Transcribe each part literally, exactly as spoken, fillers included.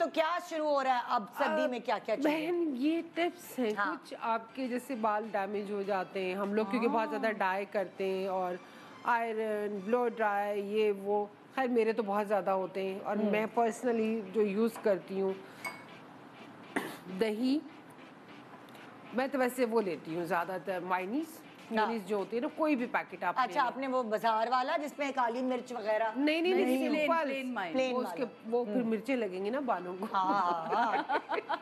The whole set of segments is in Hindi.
तो क्या शुरू हो रहा है अब सर्दी में, क्या क्या चाहिए? बहन ये टिप्स हैं। हाँ। कुछ आपके जैसे बाल डैमेज हो जाते हैं, हम लोग क्योंकि बहुत ज़्यादा डाई करते हैं और आयरन ब्लो ड्राई ये वो, खैर मेरे तो बहुत ज़्यादा होते हैं। और मैं पर्सनली जो यूज़ करती हूँ दही, मैं तो वैसे वो लेती हूँ ज़्यादातर मायनीस मायनीस जो होती है ना, कोई भी पैकेट आप अच्छा, आपने वो बाजार वाला जिसमें काली मिर्च वगैरह? नहीं नहीं नहीं, नहीं, सिंपल प्लेन प्लेन वो उसके वाला। वो फिर मिर्चें लगेंगी ना बालों को। हाँ।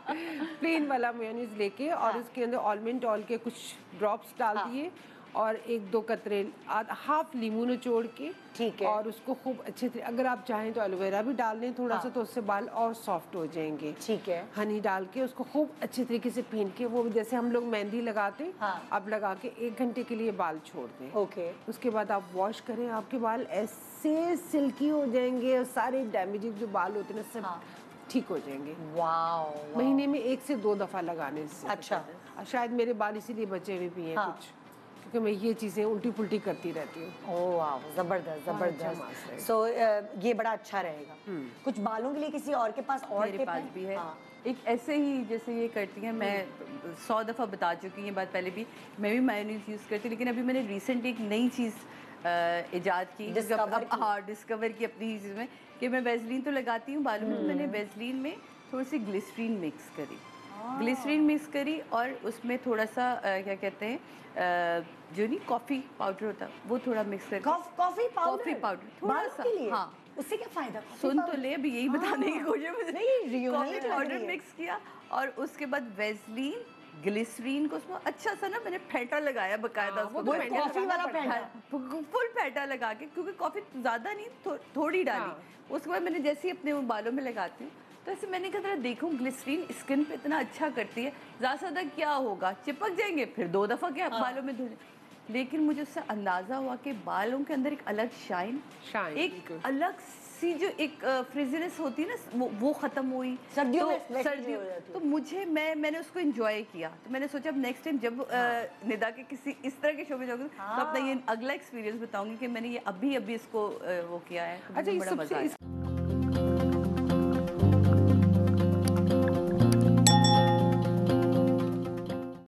प्लेन वाला मेयोनीज लेके और हाँ। इसके अंदर ऑलमंड ऑयल के कुछ ड्रॉप्स डाल हाँ। दिए और एक दो कतरे हाफ लीमू निचोड़ के, ठीक है। और उसको खूब अच्छे से, अगर आप चाहें तो एलोवेरा भी डाल दें थोड़ा हाँ। सा, तो उससे बाल और सॉफ्ट हो जाएंगे। ठीक है। हनी डाल के उसको खूब अच्छे तरीके से पीन के, वो जैसे हम लोग मेहंदी लगाते हैं, हाँ। आप लगा के एक घंटे के लिए बाल छोड़ दें। ओके। उसके बाद आप वॉश करें, आपके बाल ऐसे सिल्की हो जाएंगे और सारे डैमेजेस जो बाल होते हैं ना सब हाँ। ठीक हो जाएंगे। वाओ, महीने में एक से दो दफा लगाने से। अच्छा। और शायद मेरे बाल इसीलिए बचे हुए भी हैं हाँ। कुछ, क्योंकि मैं ये चीजें उल्टी पुल्टी करती रहती हूँ। ओह वाह, जबरदस्त अच्छा मास्क जबरदस्त। है। सो ये बड़ा अच्छा रहेगा। कुछ बालों के लिए किसी और के पास और मेरे टिप पास है? भी है। हाँ। एक ऐसे ही जैसे ये करती हैं, मैं सौ दफ़ा बता चुकी हूँ ये बात पहले भी, मैं भी मायोनीज यूज़ करती हूँ, लेकिन अभी मैंने रिसेंट एक नई चीज़ ईजाद की, डिस्कवर अब की। हाँ डिस्कवर की अपनी चीज़ में, कि मैं वेजलीन तो लगाती हूँ बालों में, तो मैंने वेजलीन में थोड़ी सी ग्लिसरीन मिक्स करी, ग्लिसरीन मिक्स करी और उसमें थोड़ा सा अ, क्या कहते हैं अ, जो नहीं कॉफ़ी पाउडर होता वो थोड़ा मिक्स करके, coffee- coffee powder? Coffee powder थोड़ा बालों सा, के लिए? हाँ उससे क्या फायदा? कॉफी सुन तो पाउडर? ले, अभी यही बताने की कोशिश। नहीं, यूनिक कॉफी लग पाउडर रही है। मिक्स किया और उसके बाद वेजलीन ग्लिसरीन को उसमें अच्छा सा ना मैंने फेंटा लगाया बकायदा, हाँ, वो उसको तो मैं- फेंटा कॉफी लगाना वाला पड़ता है। फेंटा? फुल फेंटा लगा के, क्योंकि कॉफी ज़्यादा नहीं थो, थोड़ी डाली। हाँ। उसके बाद मैंने जैसे ही अपने वो बालों में लगाती हूँ, तो ऐसे मैंने कहा देखूँ ग्लिसरीन स्किन पे इतना अच्छा करती है, ज़्यादा से ज़्यादा क्या होगा, चिपक जाएंगे, फिर दो दफ़ा क्या बालों में धुले। लेकिन मुझे उससे अंदाज़ा हुआ कि बालों के अंदर एक अलग शाइन, शाइन, एक बिल्कुल। अलग सी जो एक फ्रिजीनेस होती है ना, वो वो ख़त्म हुई सर्दियों में तो वैसे सर्दियों हो जाती है। तो मुझे मैं मैंने उसको एंजॉय किया, तो मैंने सोचा अब नेक्स्ट टाइम जब अ, निदा के किसी इस तरह के शो में जाऊँगी तो अपना ये अगला एक्सपीरियंस बताऊंगी कि मैंने ये अभी अभी इसको अ, वो किया है, तो अच्छा, मुझे ये बड़ा सबसे मज़ा आया। इस